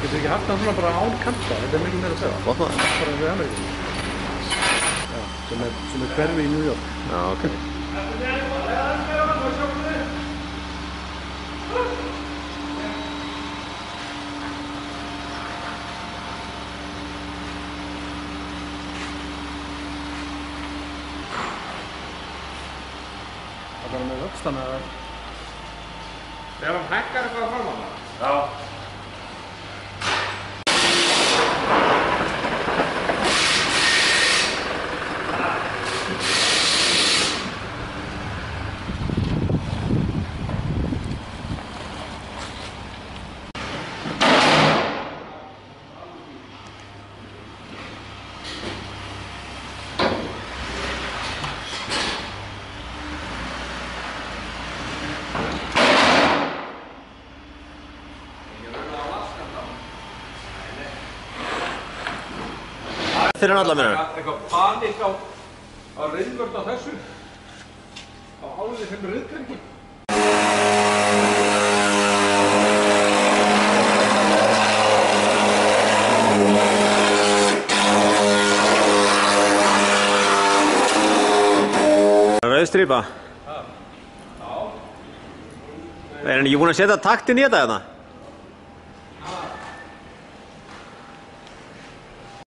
Getur ekki haft það svona bara án kanta, þetta miklu meira að segja. Gott maður. Bara við Ameríku. Já, sem er hverfi í New York. Já, ok. Það er með vöxtana að... Þegar hann hækkar eitthvað fram á það? Já. Fyrir hann alla minna? Eitthvað panik á riðvörd á þessu. Á álið sem riðverki. Rauð strípa? Já. Er hann ekki búinn að setja taktinn í þetta hérna?